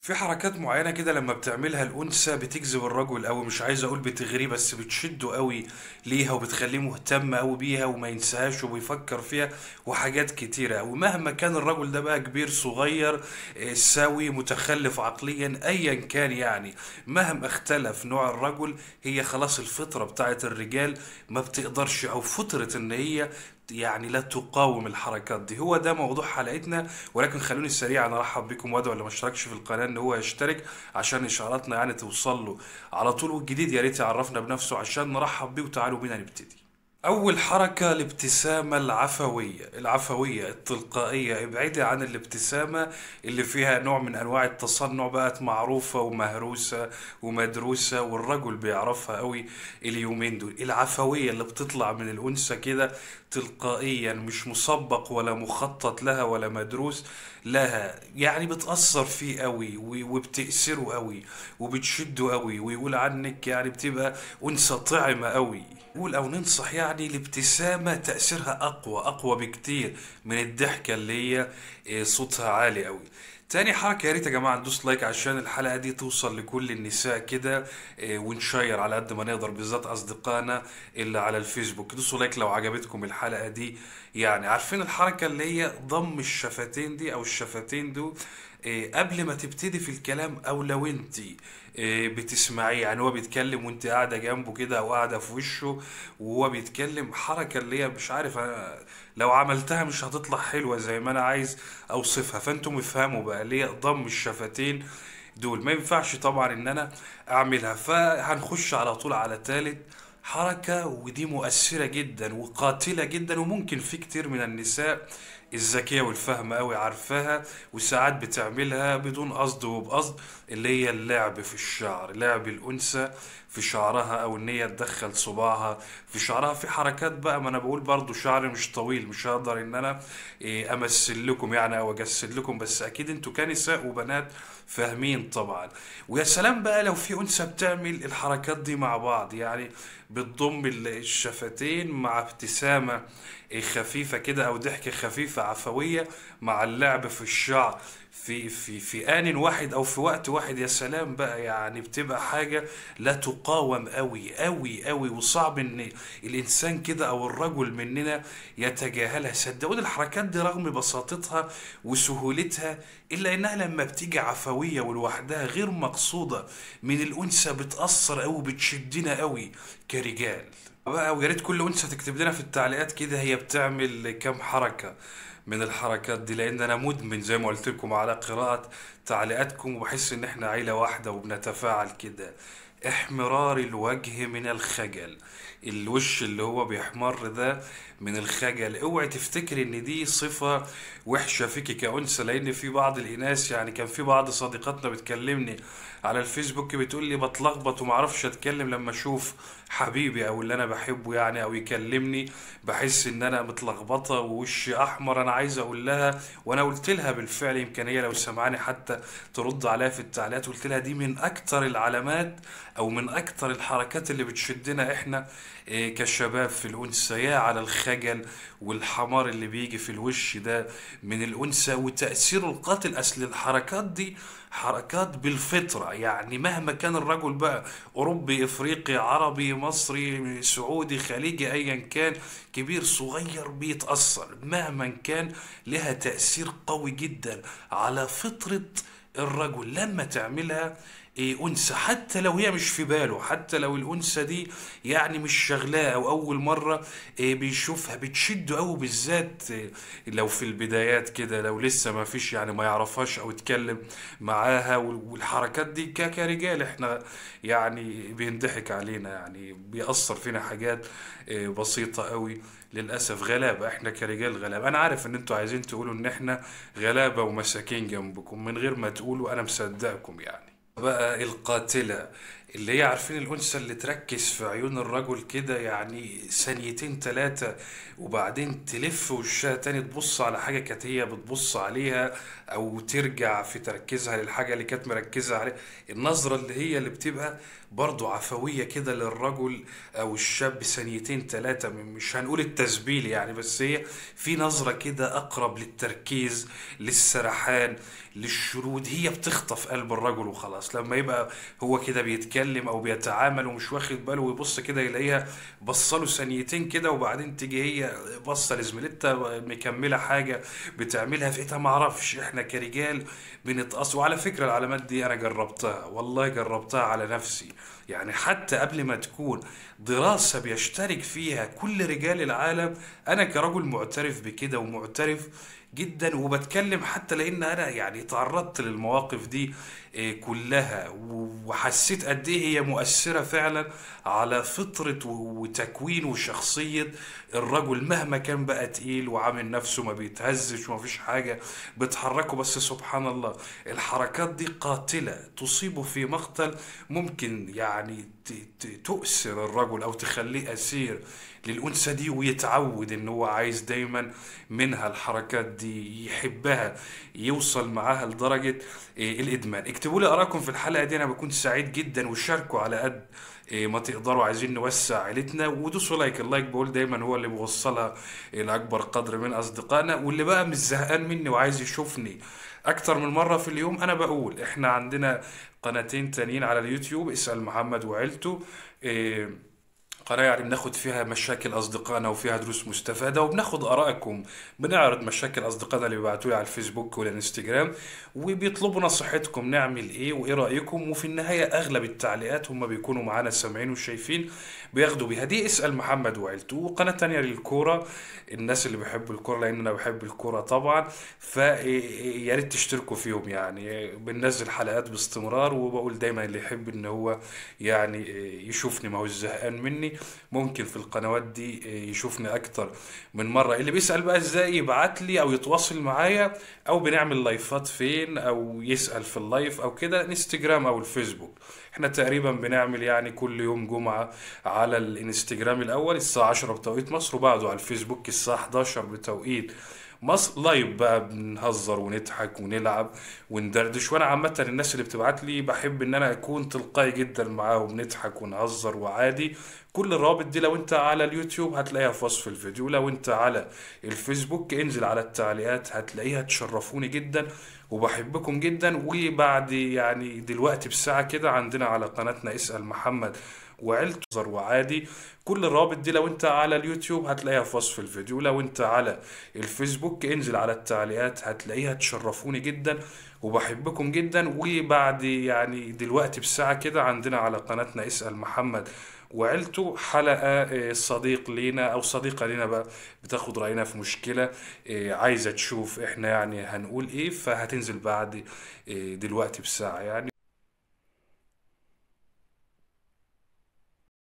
في حركات معينة كده لما بتعملها الأنثى بتجذب الرجل أوي، مش عايز أقول بتغريه بس بتشده أوي ليها وبتخليه مهتم أوي بيها وما ينساهاش وبيفكر فيها. وحاجات كتيرة أوي مهما كان الرجل ده بقى كبير صغير، سوي متخلف عقليا أيا كان يعني. مهما اختلف نوع الرجل، هي خلاص الفطرة بتاعت الرجال ما بتقدرش، أو فطرة إن هي يعني لا تقاوم الحركات دي. هو ده موضوع حلقتنا، ولكن خلوني سريعا ارحب بكم، وادعو اللي ما اشتركش في القناه ان هو يشترك عشان اشعاراتنا يعني توصل له على طول. والجديد يا ريت يعرفنا بنفسه عشان نرحب بيه. وتعالوا بينا نبتدي. أول حركة الابتسامة العفوية التلقائية. ابعدي عن الابتسامة اللي فيها نوع من أنواع التصنع، بقت معروفة ومهروسة ومدروسة والرجل بيعرفها قوي اليومين دول. العفوية اللي بتطلع من الأنثى كده تلقائيا، مش مسبق ولا مخطط لها ولا مدروس لها، يعني بتأثر فيه قوي وبتأثره قوي وبتشده قوي، ويقول عنك يعني بتبقى أنثى طعمة قوي. نقول او ننصح يعني الابتسامة تأثيرها اقوى بكتير من الضحكة اللي هي صوتها عالي قوي. تاني حركة، يا ريت يا جماعة ندوس لايك عشان الحلقة دي توصل لكل النساء كده، ونشير على قد ما نقدر، بالذات أصدقائنا اللي على الفيسبوك. دوسوا لايك لو عجبتكم الحلقة دي. يعني عارفين الحركة اللي هي ضم الشفتين دي أو الشفتين دول قبل ما تبتدي في الكلام، أو لو انت بتسمعيه، يعني هو بيتكلم وانت قاعدة جنبه كده او قاعدة في وشه وهو بيتكلم. حركة اللي هي مش عارف أنا لو عملتها مش هتطلع حلوة زي ما انا عايز اوصفها، فانتم افهموا بقى اللي هي ضم الشفتين دول. ما ينفعش طبعا ان انا اعملها. فهنخش على طول على تالت حركة، ودي مؤثرة جدا وقاتلة جدا، وممكن في كتير من النساء الذكية والفهمة قوي عارفاها وساعات بتعملها بدون قصد وبقصد، اللي هي اللعب في الشعر. لعب الأنثى في شعرها، أو إن هي تدخل صباعها في شعرها في حركات بقى. ما أنا بقول برضو شعري مش طويل، مش هقدر إن أنا أمثل لكم يعني أو أجسد لكم، بس أكيد أنتوا كنساء وبنات فاهمين طبعا. ويا سلام بقى لو في أنثى بتعمل الحركات دي مع بعض، يعني بتضم الشفتين مع ابتسامة خفيفة كده أو ضحكة خفيفة عفوية مع اللعب في الشعر في آن واحد أو في وقت واحد. يا سلام بقى، يعني بتبقى حاجة لا تقاوم قوي قوي قوي، وصعب إن الإنسان كده أو الرجل مننا يتجاهلها. صدقوني الحركات دي رغم بساطتها وسهولتها، إلا إنها لما بتيجي عفوية ولوحدها غير مقصودة من الأنثى بتأثر أوي، بتشدنا أوي كرجال بقى. ويا ريت كل انثى تكتب لنا في التعليقات كده هي بتعمل كام حركة من الحركات دي، لان انا مدمن زي ما قلت لكم على قراءة تعليقاتكم، وبحس ان احنا عيلة واحدة وبنتفاعل كده. احمرار الوجه من الخجل. الوش اللي هو بيحمر ده من الخجل. اوعي تفتكر ان دي صفة وحشة فيكي كأنثى، لان في بعض الاناث، يعني كان في بعض صديقاتنا بتكلمني على الفيسبوك بتقول لي بتلخبط ومعرفش اتكلم لما اشوف حبيبي او اللي انا بحبه يعني او يكلمني، بحس ان انا متلخبطه ووشي احمر. انا عايز اقول لها، وانا قلت لها بالفعل، يمكن هي لو سمعاني حتى ترد عليها في التعليقات، قلت لها دي من اكتر العلامات او من اكتر الحركات اللي بتشدنا احنا كشباب في الانثى. يا على الخجل والحمار اللي بيجي في الوش ده من الانثى وتاثيره القاتل. اصل الحركات دي حركات بالفطرة، يعني مهما كان الرجل بقى أوروبي إفريقي عربي مصري سعودي خليجي أيا كان، كبير صغير بيتأثر مهما كان. لها تأثير قوي جدا على فطرة الرجل لما تعملها أنثى، حتى لو هي مش في باله، حتى لو الأنثى دي يعني مش شغلاه أو أول مرة بيشوفها، بتشده أوي، بالذات لو في البدايات كده، لو لسه ما فيش يعني ما يعرفهاش أو يتكلم معاها. والحركات دي كرجال احنا يعني بينضحك علينا، يعني بيأثر فينا حاجات بسيطة قوي. للأسف غلابة، احنا كرجال غلابة. انا عارف ان انتوا عايزين تقولوا ان احنا غلابة ومساكين جنبكم، من غير ما تقولوا انا مصدقكم يعني. بقى القاتلة اللي هي عارفين الأنثى اللي تركز في عيون الرجل كده يعني ثانيتين تلاتة، وبعدين تلف وشها تاني تبص على حاجة كانت هي بتبص عليها، أو ترجع في تركيزها للحاجة اللي كانت مركزة عليها. النظرة اللي هي اللي بتبقى برضو عفوية كده للرجل أو الشاب، ثانيتين تلاتة، مش هنقول التسبيل يعني، بس هي في نظرة كده أقرب للتركيز، للسرحان، للشرود. هي بتخطف قلب الرجل وخلاص. لما يبقى هو كده بيتكلم او بيتعامل ومش واخد باله، ويبص كده يلاقيها بصله ثانيتين كده، وبعدين تيجي هي بصه لزميلتها مكمله حاجه بتعملها في ايدها. ما اعرفش، احنا كرجال بنتقص. وعلى فكره العلامات دي انا جربتها، والله جربتها على نفسي. يعني حتى قبل ما تكون دراسة بيشترك فيها كل رجال العالم، أنا كرجل معترف بكده ومعترف جدا وبتكلم، حتى لأن أنا يعني تعرضت للمواقف دي كلها، وحسيت قد إيه هي مؤثرة فعلا على فطرة وتكوين وشخصية الرجل، مهما كان بقى تقيل وعامل نفسه ما بيتهزش وما فيش حاجة بتحركه. بس سبحان الله، الحركات دي قاتلة، تصيبه في مقتل، ممكن يعني تؤسر الرجل او تخليه اسير للانثى دي، ويتعود ان هو عايز دايما منها الحركات دي، يحبها، يوصل معاها لدرجة الادمان. اكتبوا لي ارائكم في الحلقة دي، انا بكون سعيد جدا، وشاركوا على قد ما تقدروا. عايزين نوسع عيلتنا، ودوسوا لايك. اللايك بقول دايما هو اللي بيوصلها لاكبر قدر من اصدقائنا. واللي بقى مش زهقان مني وعايز يشوفني اكتر من مرة في اليوم، انا بقول احنا عندنا قناتين تانيين على اليوتيوب، اسأل محمد وعيلته. إيه، قناة يعني بناخد فيها مشاكل أصدقائنا وفيها دروس مستفادة، وبناخد آرائكم، بنعرض مشاكل أصدقائنا اللي بيبعتوا لي على الفيسبوك والإنستجرام، وبيطلبوا نصيحتكم نعمل إيه وإيه رأيكم. وفي النهاية أغلب التعليقات هم بيكونوا معانا سامعين وشايفين، بياخدوا بيها. دي اسأل محمد وعيلته. وقناة تانية للكورة، الناس اللي بيحبوا الكورة، لأن أنا بحب الكورة طبعا، فيا ريت تشتركوا فيهم. يعني بننزل حلقات باستمرار، وبقول دايما اللي يحب إن هو يعني يشوفني، ما هو زهقان مني، ممكن في القنوات دي يشوفني اكتر من مرة. اللي بيسأل بقى ازاي يبعت لي او يتواصل معايا، او بنعمل لايفات فين، او يسأل في اللايف او كده، انستجرام او الفيسبوك. احنا تقريبا بنعمل يعني كل يوم جمعة على الانستجرام الاول الساعة 10 بتوقيت مصر، وبعده على الفيسبوك الساعة 11 بتوقيت مصر. لايف بقى بنهزر ونضحك ونلعب وندردش. وانا عامة الناس اللي بتبعت لي بحب ان انا اكون تلقائي جدا معاهم، نضحك ونهزر وعادي. كل الروابط دي لو انت على اليوتيوب هتلاقيها في وصف الفيديو، لو انت على الفيسبوك انزل على التعليقات هتلاقيها. تشرفوني جدا وبحبكم جدا. وبعد يعني دلوقتي بساعة كده عندنا على قناتنا اسأل محمد وعيلته هزر وعادي. كل الروابط دي لو انت على اليوتيوب هتلاقيها في وصف الفيديو، لو انت على الفيسبوك انزل على التعليقات هتلاقيها. تشرفوني جدا وبحبكم جدا. وبعد يعني دلوقتي بساعة كده عندنا على قناتنا اسأل محمد وعيلته حلقة صديق لينا أو صديقة لينا بقى بتاخد رأينا في مشكلة، عايزة تشوف احنا يعني هنقول ايه، فهتنزل بعد دلوقتي بساعة يعني.